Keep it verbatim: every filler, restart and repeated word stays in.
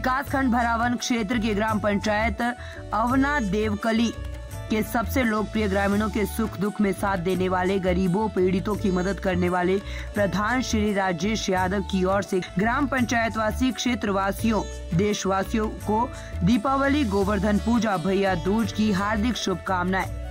विकास खंड भरावन क्षेत्र के ग्राम पंचायत अवना देवकली के सबसे लोकप्रिय ग्रामीणों के सुख दुख में साथ देने वाले, गरीबों पीड़ितों की मदद करने वाले प्रधान श्री राजेश यादव की ओर से ग्राम पंचायत वासी क्षेत्रवासियों देशवासियों को दीपावली गोवर्धन पूजा भैया दूज की हार्दिक शुभकामनाएं।